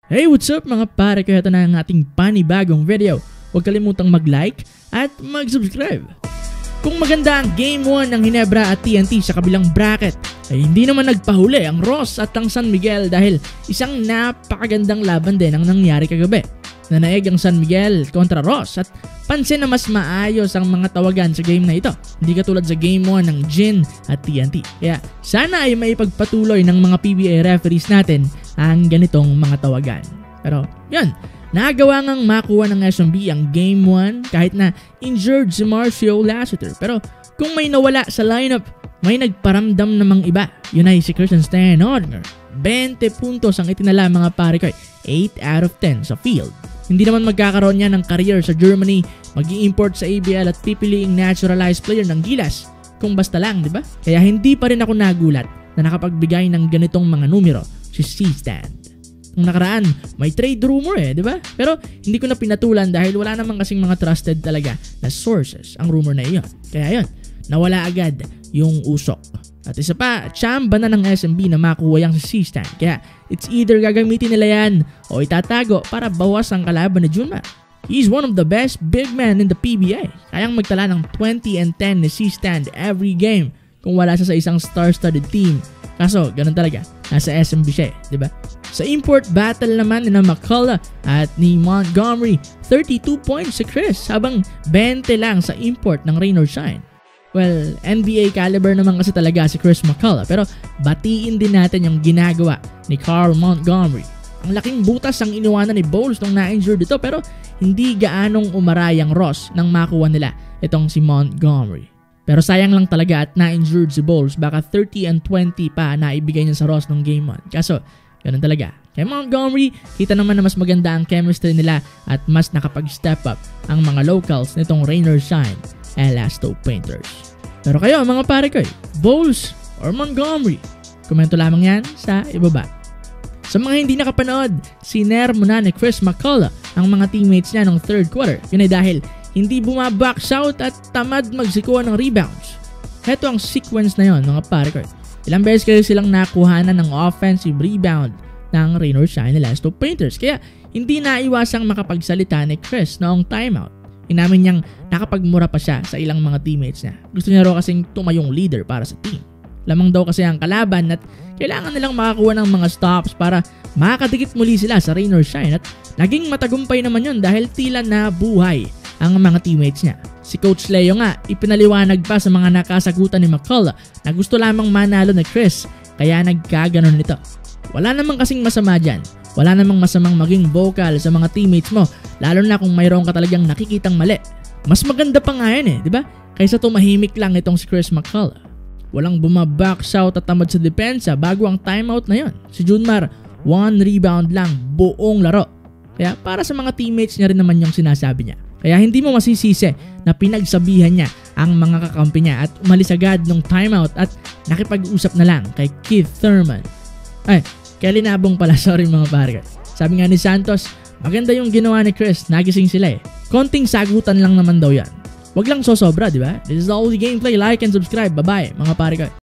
Hey, what's up mga pare ko? Ito na ang ating panibagong video. Huwag kalimutang mag-like at mag-subscribe. Kung maganda ang Game 1 ng Ginebra at TNT sa kabilang bracket, ay hindi naman nagpahuli ang Ross at ang San Miguel dahil isang napakagandang laban din ang nangyari kagabi. Nanaig ang San Miguel kontra Ross at pansin na mas maayos ang mga tawagan sa game na ito. Hindi katulad sa Game 1 ng Jin at TNT. Kaya sana ay maipagpatuloy ng mga PBA referees natin ang ganitong mga tawagan. Pero yun, nagawa ngang makuha ng SMB ang Game 1 kahit na injured si Marcio Lassiter. Pero kung may nawala sa lineup, may nagparamdam namang iba. Yun ay si Christian Stenodner. 20 puntos ang itinala mga pare ko, 8 out of 10 sa field. Hindi naman magkakaroon niya ng career sa Germany, mag-i-import sa ABL at pipiliing naturalized player ng Gilas. Kung basta lang, di ba? Kaya hindi pa rin ako nagulat na nakapagbigay ng ganitong mga numero si C-Stand. Nung nakaraan, may trade rumor di ba? Pero hindi ko na pinatulan dahil wala naman kasing mga trusted talaga na sources ang rumor na iyon. Kaya yun, nawala agad yung usok. At isa pa, tsamba na ng SMB na makuha yung C-Stand. Kaya it's either gagamitin nila yan o itatago para bawas ang kalaban ni Junmar. He's one of the best big men in the PBA. Kayang magtala ng 20 and 10 ni C-Stand every game kung wala siya sa isang star-studded team. Kaso, ganun talaga. Nasa SMB siya, di ba? Sa import battle naman ni McCullough at ni Montgomery, 32 points si Chris habang 20 lang sa import ng Rain or Shine. Well, NBA caliber naman kasi talaga si Chris McCullough pero batiin din natin yung ginagawa ni Carl Montgomery. Ang laking butas ang iniwanan ni Bowles nung na-injured ito pero hindi gaanong umaray ang Ross nang makuha nila itong si Montgomery. Pero sayang lang talaga at na-injured si Bowles, baka 30 and 20 pa na ibigay niya sa Ross nung game 1. Kaso, ganun talaga. Kay Montgomery, kita naman na mas maganda ang chemistry nila at mas nakapag-step up ang mga locals nitong Rain or Shine, Elasto Painters. Pero kayo mga pare ko, Bowles or Montgomery? Komento lamang yan sa ibaba. Sa mga hindi nakapanood, siner muna ni Chris McCullough ang mga teammates niya ng third quarter. Yun ay dahil hindi bumabox out at tamad magsikuha ng rebounds. Heto ang sequence na yon mga pare ko. Ilang beses kayo silang nakuhanan ng offensive rebound ng Rain or Shine Elasto Painters. Kaya hindi naiwasang makapagsalita ni Chris noong timeout. Inamin niyang nakapagmura pa siya sa ilang mga teammates niya. Gusto niya raw kasing tumayong leader para sa team. Lamang daw kasi ang kalaban at kailangan nilang makakuha ng mga stops para makakadikit muli sila sa Rain or Shine. At naging matagumpay naman yun dahil tila na buhay ang mga teammates niya. Si Coach Leo nga, ipinaliwanag pa sa mga nakasagutan ni McCullough na gusto lamang manalo ni Chris kaya nagkaganon nito. Wala namang kasing masama dyan. Wala namang masamang maging vocal sa mga teammates mo, lalo na kung mayroon ka talagang nakikitang mali. Mas maganda pa nga yan di ba? Kaysa tumahimik lang itong si Chris McCullough. Walang bumabox out at tamad sa depensa bago ang timeout na yon. Si Junmar, 1 rebound lang buong laro. Kaya para sa mga teammates niya rin naman yung sinasabi niya. Kaya hindi mo masisisi na pinagsabihan niya ang mga kakampi niya at umalis agad ng timeout at nakipag-usap na lang kay Keith Thurman. Kaya linabong pala, sorry mga pare. Sabi nga ni Santos, maganda yung ginawa ni Chris, nagising sila Konting sagutan lang naman daw yan. Wag lang sosobra, di ba? This is all the gameplay. Like and subscribe. Bye-bye mga pare ko.